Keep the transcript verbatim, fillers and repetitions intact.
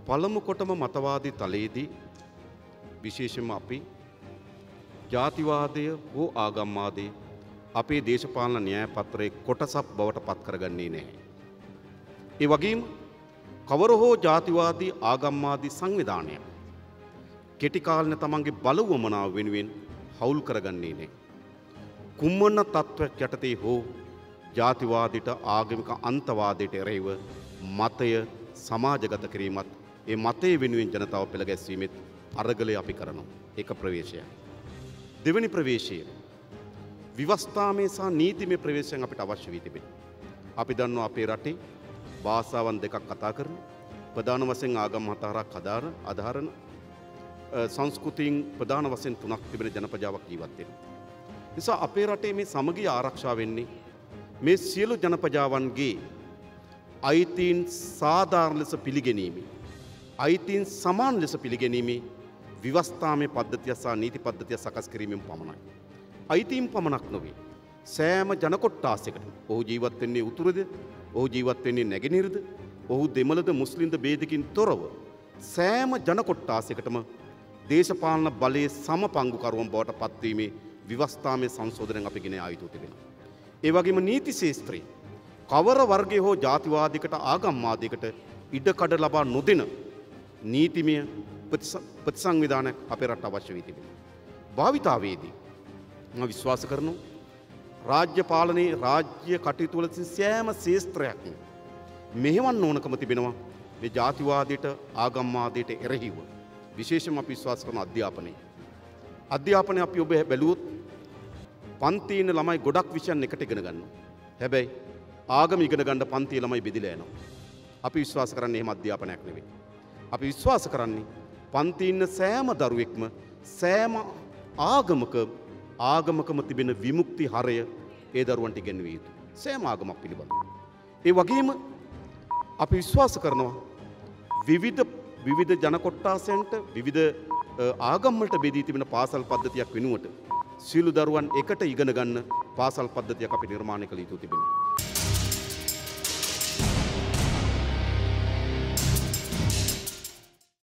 පළමු කොටම මතවාදී තලයේදී විශේෂයෙන්ම අපි ජාතිවාදය හෝ ආගම්වාදය අපේ දේශපාලන න්‍යාය පත්‍රයේ කොටසක් බවට පත් කරගන්නේ නැහැ. ඒ වගේම කවර හෝ ජාතිවාදී ආගම්වාදී සංවිධානයක් කෙටි කාලෙන තමන්ගේ බලවමනාව වෙනුවෙන් හවුල් කරගන්නේ නැහැ. කුම්මන තත්ත්වයක් යටතේ හෝ ජාතිවාදයට ආගමික අන්තවාදයට එරෙහිව මතය සමාජගත කිරීමත් ඒ මතය වෙනුවෙන් ජනතාව පෙළ ගැස්වීමෙත් අරගලය අපි කරනවා. ඒක ප්‍රවේශයක්. දෙවැනි ප්‍රවේශය විවස්ථාමය සහ නීතිමය ප්‍රවේශයන් අපිට අවශ්‍ය වී තිබෙනවා. අපි දන්නවා අපේ රටේ භාෂාවන් දෙකක් කතා කරන ප්‍රධාන වශයෙන් ආගම් හතරක් අදාරන අධාරණ සංස්කෘතීන් ප්‍රධාන වශයෙන් තුනක් තිබෙන ජනපජාවක් ජීවත් වෙනවා. නිසා අපේ රටේ මේ සමගිය ආරක්ෂා වෙන්නේ මේ සියලු ජනපජාවන්ගේ අයිතීන් සාධාරණ ලෙස පිළිගැනීම අයිතීන් සමාන ලෙස පිළිගැනීම විවස්ථාමය පද්ධතිය සහ නීති පද්ධතිය සකස් කිරීමෙන් පමණයි. අයිතීන් පමණක් නොවේ. සෑම ජන කොට්ටාසයකටම ඔහු ජීවත් වෙන්නේ උතුරද, ඔහු ජීවත් වෙන්නේ නැගෙනහිරද, ඔහු දෙමළද මුස්ලිම්ද ભેදකින් තොරව සෑම ජන කොට්ටාසයකටම දේශපාලන බලයේ සමපංගුකරුවන් බවට පත්වීමේ විවස්ථාමය සංශෝධනයෙන් අපි ගෙන ආ යුතු තිබෙනවා. ඒ වගේම නීති ශාස්ත්‍රයේ කවර වර්ගයේ හෝ ජාතිවාදයකට ආගම්වාදයකට ඉඩකඩ ලබා නොදෙන නීතිමය ප්‍රතිසංවිධානයක් අපේ රට අවශ්‍ය වී තිබෙනවා. භාවිතාවේදී මම විශ්වාස කරනවා රාජ්‍ය පාලනයේ රාජ්‍ය කටයුතු වල සෑම ශාස්ත්‍රයක්ම මෙහෙවන්න ඕනකම තිබෙනවා මේ ජාතිවාදයට ආගම්වාදයට එරෙහිව. විශේෂයෙන්ම අපි විශ්වාස කරන අධ්‍යාපනය. අධ්‍යාපනය අපි ඔබ බැලුවොත් පන්තියේ ඉන්න ළමයි ගොඩක් විෂයන් එකට ඉගෙන ගන්නවා. හැබැයි ආගම ඉගෙන ගන්න පන්තියේ ළමයි බෙදිලා යනවා. අපි විශ්වාස කරන්නේ එහෙම අධ්‍යාපනයක් නෙවෙයි. අපි විශ්වාස කරන්නේ පන්තියේ ඉන්න සෑම දරුවෙක්ම සෑම ආගමක ආගමකම තිබෙන විමුක්ති හරය ඒ දරුවන්ට ඉගෙනවිය යුතුයි. සෑම ආගමක් පිළිබඳව. ඒ වගේම අපි විශ්වාස කරනවා විවිධ විවිධ ජන කොට්ටාසයන්ට විවිධ ආගම් වලට බෙදී තිබෙන පාසල් පද්ධතියක් වෙනුවට සියලු දරුවන් එකට ඉගෙන ගන්න පාසල් පද්ධතියක් අපි නිර්මාණය කළ යුතු තිබෙනවා.